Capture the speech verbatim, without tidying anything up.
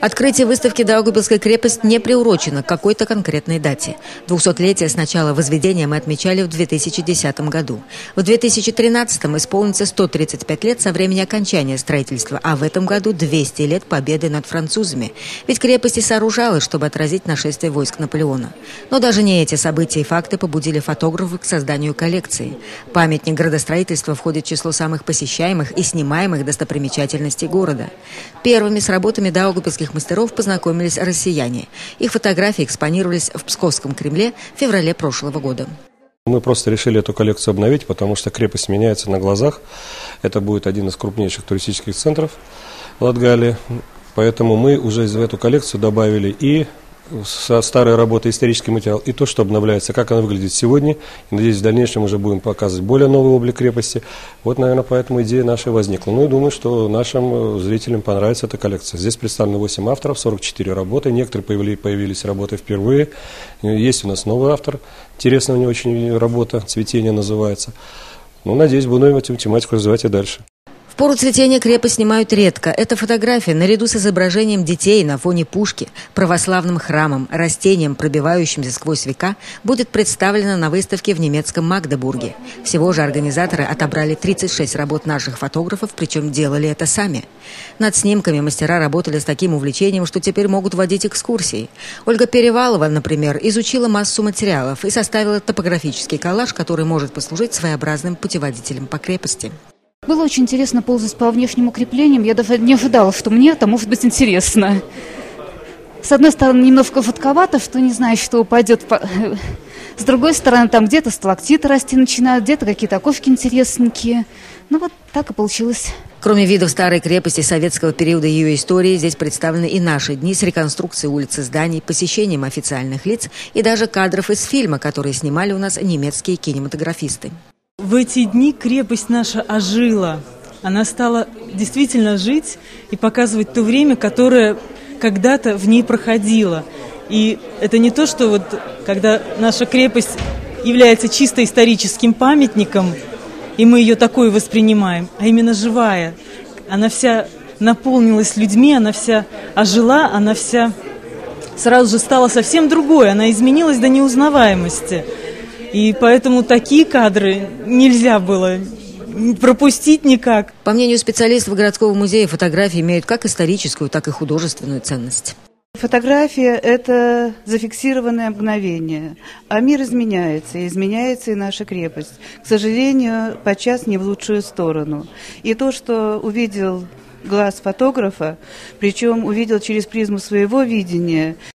Открытие выставки «Даугавпилская крепость» не приурочено к какой-то конкретной дате. Двухсотлетие с начала возведения мы отмечали в две тысячи десятом году. В две тысячи тринадцатом исполнится сто тридцать пять лет со времени окончания строительства, а в этом году двести лет победы над французами. Ведь крепость и сооружалась, чтобы отразить нашествие войск Наполеона. Но даже не эти события и факты побудили фотографов к созданию коллекции. Памятник градостроительства входит в число самых посещаемых и снимаемых достопримечательностей города. Первыми с работами даугавпилских мастеров познакомились россияне. Их фотографии экспонировались в Псковском Кремле в феврале прошлого года. Мы просто решили эту коллекцию обновить, потому что крепость меняется на глазах. Это будет один из крупнейших туристических центров Латгалии. Поэтому мы уже в эту коллекцию добавили и со старой работы исторический материал, и то, что обновляется, как она выглядит сегодня. И, надеюсь, в дальнейшем уже будем показывать более новый облик крепости. Вот, наверное, поэтому идея наша возникла. Ну и думаю, что нашим зрителям понравится эта коллекция. Здесь представлено восемь авторов, сорок четыре работы. Некоторые появились, появились работы впервые. Есть у нас новый автор. Интересная у него очень работа, «Цветение» называется. Ну, надеюсь, будем эту тематику развивать и дальше. В пору цветения крепость снимают редко. Эта фотография, наряду с изображением детей на фоне пушки, православным храмом, растением, пробивающимся сквозь века, будет представлена на выставке в немецком Магдебурге. Всего же организаторы отобрали тридцать шесть работ наших фотографов, причем делали это сами. Над снимками мастера работали с таким увлечением, что теперь могут водить экскурсии. Ольга Перевалова, например, изучила массу материалов и составила топографический коллаж, который может послужить своеобразным путеводителем по крепости. Было очень интересно ползать по внешним укреплениям. Я даже не ожидала, что мне это может быть интересно. С одной стороны, немножко жутковато, что не знаешь, что упадет. С другой стороны, там где-то сталактиты расти начинают, где-то какие-то окошки интересненькие. Ну вот так и получилось. Кроме видов старой крепости советского периода и ее истории, здесь представлены и наши дни с реконструкцией улиц и зданий, посещением официальных лиц и даже кадров из фильма, которые снимали у нас немецкие кинематографисты. В эти дни крепость наша ожила. Она стала действительно жить и показывать то время, которое когда-то в ней проходило. И это не то, что вот когда наша крепость является чисто историческим памятником, и мы ее такой воспринимаем, а именно живая. Она вся наполнилась людьми, она вся ожила, она вся сразу же стала совсем другой, она изменилась до неузнаваемости. И поэтому такие кадры нельзя было пропустить никак. По мнению специалистов городского музея, фотографии имеют как историческую, так и художественную ценность. Фотография – это зафиксированное мгновение, а мир изменяется, и изменяется и наша крепость. К сожалению, подчас не в лучшую сторону. И то, что увидел глаз фотографа, причем увидел через призму своего видения,